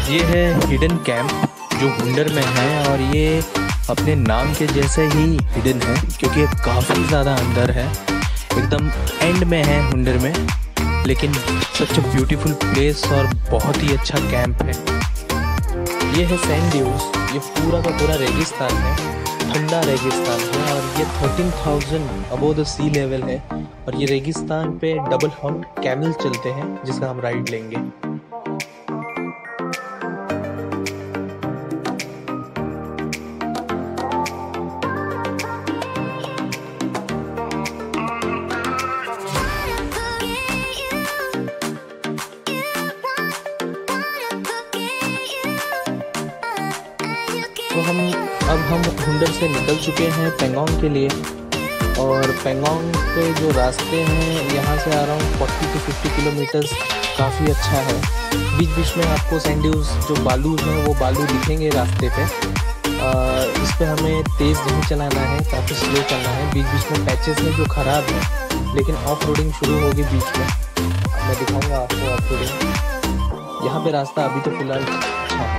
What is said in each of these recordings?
ये है hidden camp जो हुंडर में है और ये अपने नाम के जैसे ही हिडन है क्योंकि ये काफ़ी ज़्यादा अंदर है, एकदम एंड में है हुंडर में, लेकिन सच अ ब्यूटीफुल प्लेस और बहुत ही अच्छा कैंप है। ये है सैंड ड्यून्स, ये पूरा का पूरा रेगिस्तान है, ठंडा रेगिस्तान है और ये 13,000 अबव द सी लेवल है और ये रेगिस्तान पे डबल हॉर्न कैमल चलते हैं जिसका हम राइड लेंगे। तो अब हम हुंडर से निकल चुके हैं पेंगोंग के लिए और पेंगोंग पे जो रास्ते हैं यहाँ से अराउंड 40 to 50 किलोमीटर्स काफ़ी अच्छा है। बीच बीच में आपको सैंड ड्यून्स जो बालू हैं वो बालू दिखेंगे रास्ते पे। इस पे हमें तेज़ नहीं चलाना है, काफ़ी स्लो चलना है। बीच बीच में पैचेस हैं जो ख़राब हैं, लेकिन ऑफ रोडिंग शुरू होगी बीच में। मैं दिखाऊँगा आपको ऑफ रोडिंग। यहाँ पे रास्ता अभी तो फ़िलहाल अच्छा है।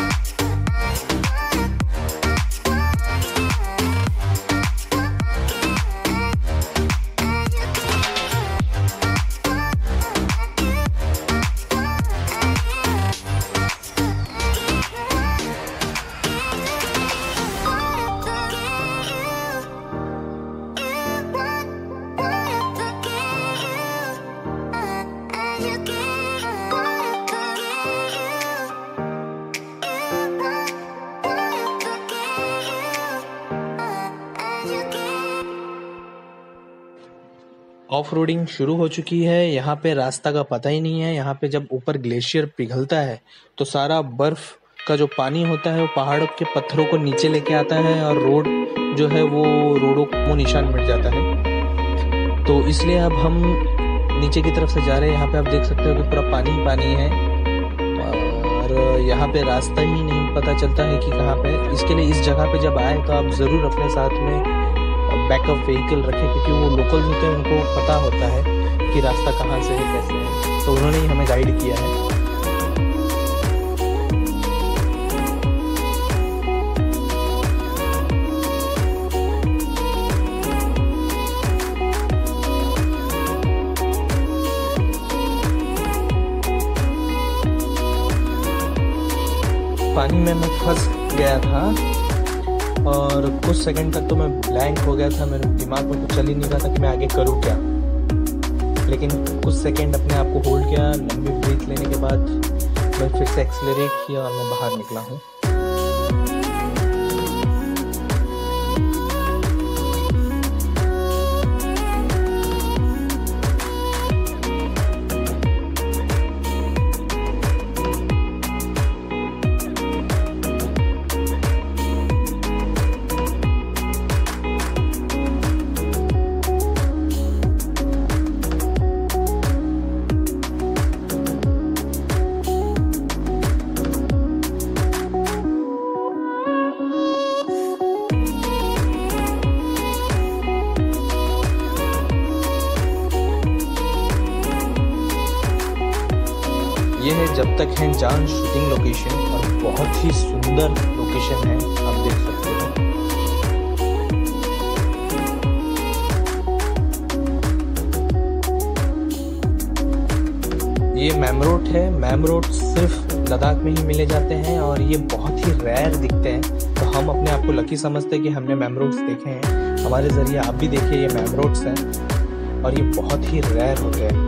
ऑफ रोडिंग शुरू हो चुकी है। यहाँ पे रास्ता का पता ही नहीं है। यहाँ पे जब ऊपर ग्लेशियर पिघलता है तो सारा बर्फ का जो पानी होता है वो पहाड़ों के पत्थरों को नीचे लेके आता है और रोड जो है वो रोडों को निशान मिट जाता है। तो इसलिए अब हम नीचे की तरफ से जा रहे हैं। यहाँ पे आप देख सकते हो कि पूरा पानी ही पानी है और यहाँ पे रास्ता ही नहीं पता चलता है कि कहाँ पे। इसके लिए इस जगह पे जब आए तो आप ज़रूर अपने साथ में बैकअप व्हीकल रखें क्योंकि वो लोकल्स होते हैं, उनको पता होता है कि रास्ता कहाँ से है, कैसे है। तो उन्होंने ही हमें गाइड किया है। पानी में मैं फंस गया था और कुछ सेकंड तक तो मैं ब्लैंक हो गया था। मेरे दिमाग में कुछ चल ही नहीं रहा था कि मैं आगे करूँ क्या, लेकिन कुछ सेकंड अपने आप को होल्ड किया। लंबी ब्रीथ लेने के बाद मैं फिर से एक्सेलरेट किया और मैं बाहर निकला हूँ। ये है जब तक है चांग शूटिंग लोकेशन और बहुत ही सुंदर लोकेशन है, आप देख सकते हो। ये मैमरोट है। मैमरोट सिर्फ लद्दाख में ही मिले जाते हैं और ये बहुत ही रेयर दिखते हैं। तो हम अपने आप को लकी समझते हैं कि हमने मैमरोट्स देखे हैं। हमारे जरिए आप भी देखिए, ये मैमरोट्स हैं और ये बहुत ही रेयर होते हैं।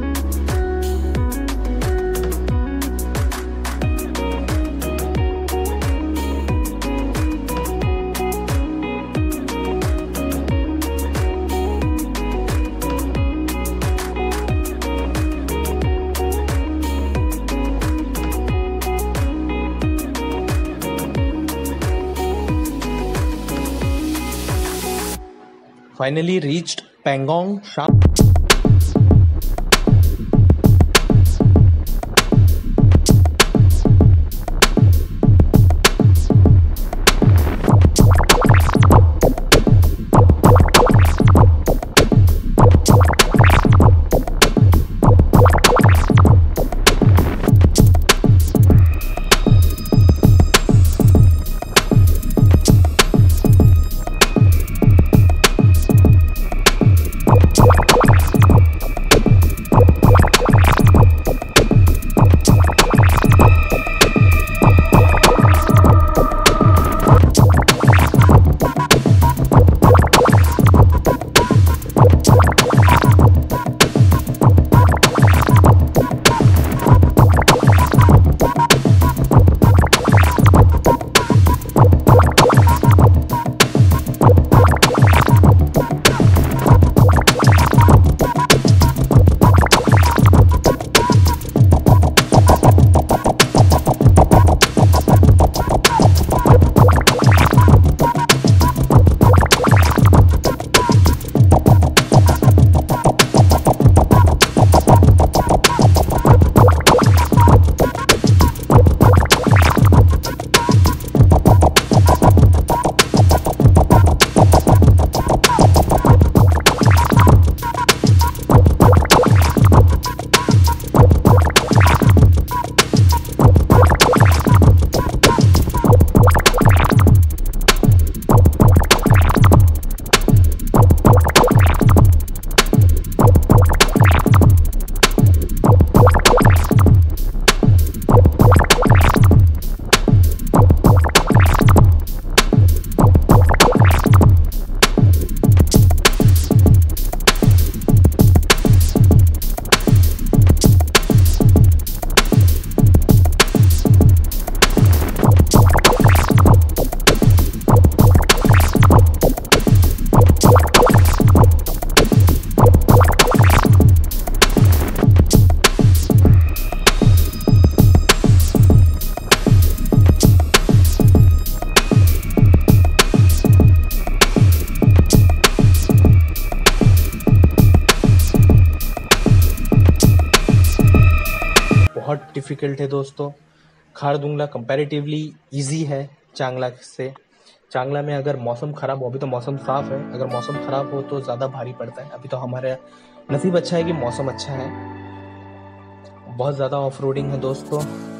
Finally reached Pangong Chang. Difficult है दोस्तों। खारदुंगला कंपैरेटिवली इजी है चांगला से। चांगला में अगर मौसम ख़राब हो, अभी तो मौसम साफ़ है, अगर मौसम ख़राब हो तो ज़्यादा भारी पड़ता है। अभी तो हमारा नसीब अच्छा है कि मौसम अच्छा है। बहुत ज़्यादा ऑफ रोडिंग है दोस्तों।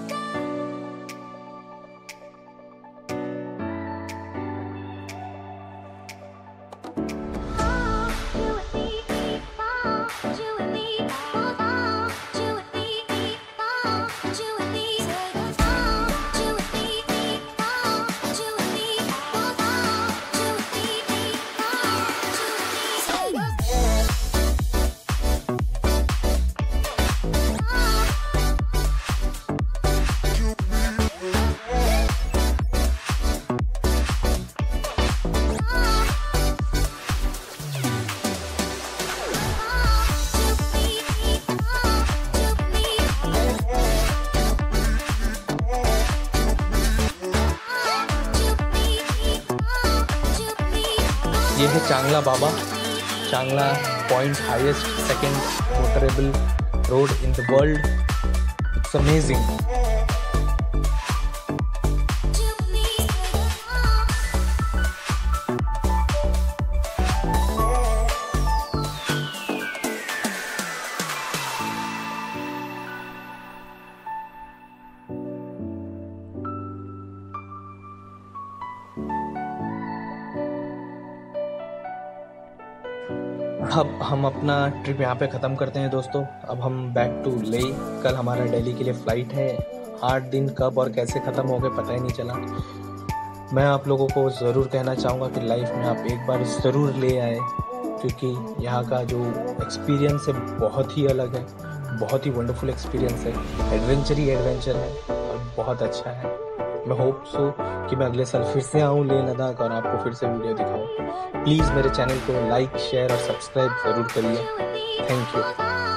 ये है Changla Baba, Changla point, highest second motorable road in the world. It's amazing. अब हम अपना ट्रिप यहाँ पे ख़त्म करते हैं दोस्तों। अब हम बैक टू ले। कल हमारा दिल्ली के लिए फ़्लाइट है। 8 दिन कब और कैसे ख़त्म हो गए पता ही नहीं चला। मैं आप लोगों को ज़रूर कहना चाहूँगा कि लाइफ में आप एक बार ज़रूर ले आए, क्योंकि यहाँ का जो एक्सपीरियंस है बहुत ही अलग है, बहुत ही वंडरफुल एक्सपीरियंस है। एडवेंचर ही एडवेंचर है और बहुत अच्छा है। मैं होप सो कि मैं अगले साल फिर से आऊँ लेह लद्दाख और आपको फिर से वीडियो दिखाऊँ। प्लीज़ मेरे चैनल को लाइक, शेयर और सब्सक्राइब ज़रूर करिए। Thank you.